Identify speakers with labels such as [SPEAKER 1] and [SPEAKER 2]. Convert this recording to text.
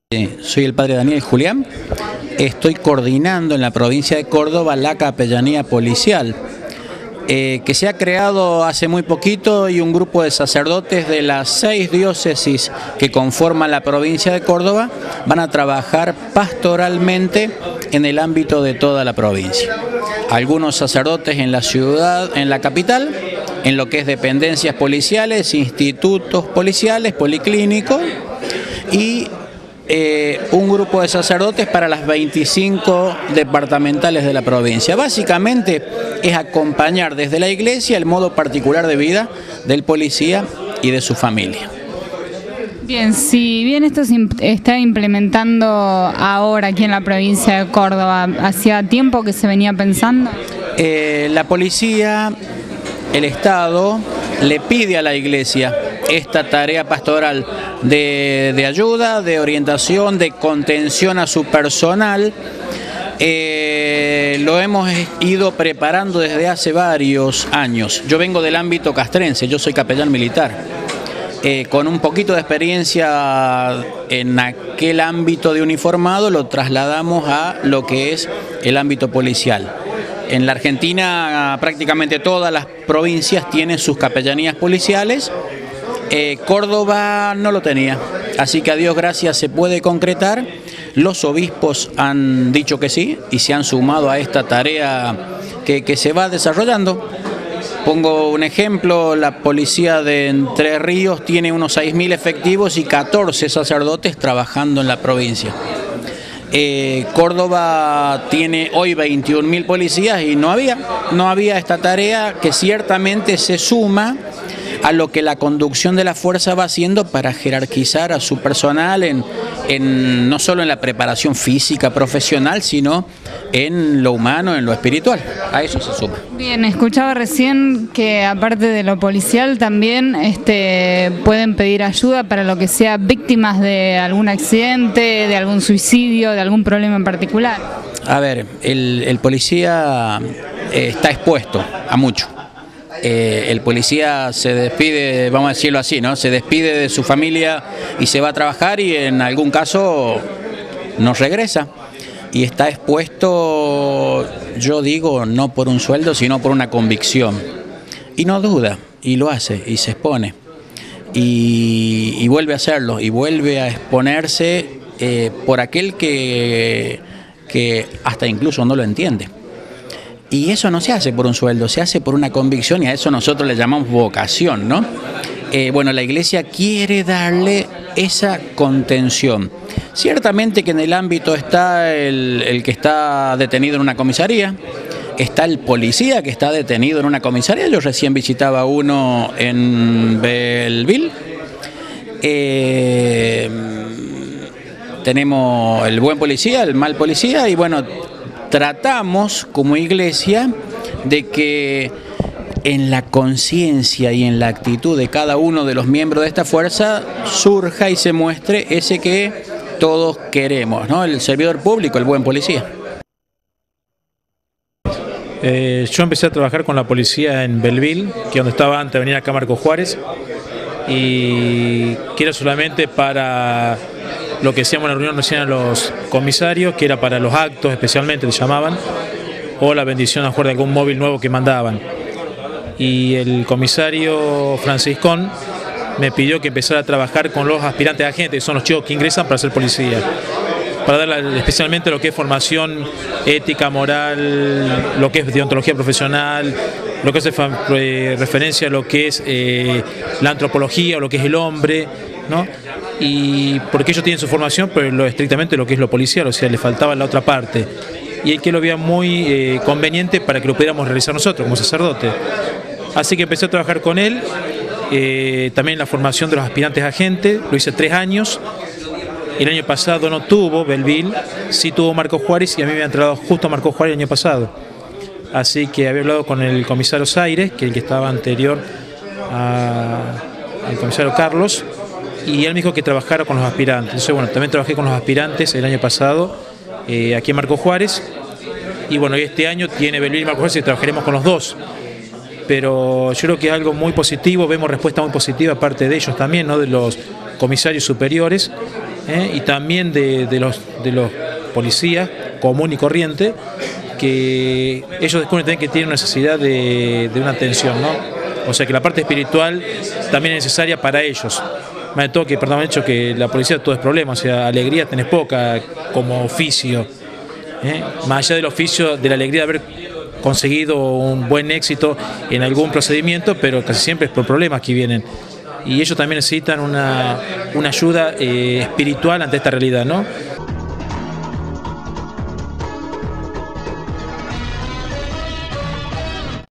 [SPEAKER 1] Soy el padre Daniel Julián, estoy coordinando en la provincia de Córdoba la capellanía policial, que se ha creado hace muy poquito, y un grupo de sacerdotes de las 6 diócesis que conforman la provincia de Córdoba van a trabajar pastoralmente en el ámbito de toda la provincia. Algunos sacerdotes en la ciudad, en la capital, en lo que es dependencias policiales, institutos policiales, policlínicos, y un grupo de sacerdotes para las 25 departamentales de la provincia. Básicamente es acompañar desde la iglesia el modo particular de vida del policía y de su familia.
[SPEAKER 2] Bien, si bien esto se está implementando ahora aquí en la provincia de Córdoba, ¿hacía tiempo que se venía pensando?
[SPEAKER 1] La policía, el Estado, le pide a la iglesia esta tarea pastoral de ayuda, de orientación, de contención a su personal. Lo hemos ido preparando desde hace varios años. Yo vengo del ámbito castrense, yo soy capellán militar. Con un poquito de experiencia en aquel ámbito de uniformado, lo trasladamos a lo que es el ámbito policial. En la Argentina prácticamente todas las provincias tienen sus capellanías policiales. Córdoba no lo tenía, así que a Dios gracias se puede concretar. Los obispos han dicho que sí y se han sumado a esta tarea que se va desarrollando. Pongo un ejemplo: la policía de Entre Ríos tiene unos 6.000 efectivos y 14 sacerdotes trabajando en la provincia. Córdoba tiene hoy 21.000 policías y no había esta tarea, que ciertamente se suma a lo que la conducción de la fuerza va haciendo para jerarquizar a su personal no solo en la preparación física profesional, sino en lo humano, en lo espiritual. A eso se suma.
[SPEAKER 2] Bien, escuchaba recién que aparte de lo policial también pueden pedir ayuda para lo que sea víctimas de algún accidente, de algún suicidio, de algún problema en particular.
[SPEAKER 1] A ver, el policía está expuesto a mucho. El policía se despide, vamos a decirlo así, ¿no? Se despide de su familia y se va a trabajar, y en algún caso no regresa. Y está expuesto, yo digo, no por un sueldo, sino por una convicción. Y no duda, y lo hace, y se expone. Y vuelve a hacerlo, y vuelve a exponerse por aquel que hasta incluso no lo entiende. Y eso no se hace por un sueldo, se hace por una convicción, y a eso nosotros le llamamos vocación, ¿no? Bueno, la iglesia quiere darle esa contención. Ciertamente que en el ámbito está el que está detenido en una comisaría, está el policía que está detenido en una comisaría. Yo recién visitaba uno en Belleville. Tenemos el buen policía, el mal policía, y bueno, tratamos como iglesia de que en la conciencia y en la actitud de cada uno de los miembros de esta fuerza surja y se muestre ese que todos queremos, ¿no? El servidor público, el buen policía.
[SPEAKER 3] Yo empecé a trabajar con la policía en Belleville, que es donde estaba antes de venir acá a Marcos Juárez, y que era solamente para lo que hacíamos en la reunión recién a los comisarios, que era para los actos especialmente, le llamaban, o la bendición a jugar de algún móvil nuevo que mandaban. Y el comisario Franciscón me pidió que empezara a trabajar con los aspirantes a agentes, que son los chicos que ingresan para ser policía, para dar especialmente lo que es formación ética, moral, lo que es deontología profesional, lo que hace referencia a lo que es la antropología o lo que es el hombre, ¿no? Y porque ellos tienen su formación, pero estrictamente lo que es lo policial, o sea, le faltaba la otra parte. Y el que lo veía muy conveniente para que lo pudiéramos realizar nosotros como sacerdotes. Así que empecé a trabajar con él, también la formación de los aspirantes a agentes, lo hice 3 años. El año pasado no tuvo Belleville, sí tuvo Marcos Juárez, y a mí me había entrado justo a Marcos Juárez el año pasado. Así que había hablado con el comisario Zaires, que es el que estaba anterior al comisario Carlos, y él me dijo que trabajara con los aspirantes. Entonces, bueno, también trabajé con los aspirantes el año pasado, aquí en Marcos Juárez, y bueno, este año tiene Belleville y Marcos Juárez y trabajaremos con los dos. Pero yo creo que es algo muy positivo, vemos respuesta muy positiva aparte de ellos también, ¿no? De los comisarios superiores, y también de los policías común y corriente, que ellos descubren también que tienen necesidad de una atención, ¿no? O sea que la parte espiritual también es necesaria para ellos. Más de todo que, perdón, hecho que la policía todo es problema, o sea, alegría tenés poca como oficio. Más allá del oficio, de la alegría de haber conseguido un buen éxito en algún procedimiento, pero casi siempre es por problemas que vienen. Y ellos también necesitan una ayuda espiritual ante esta realidad, ¿no?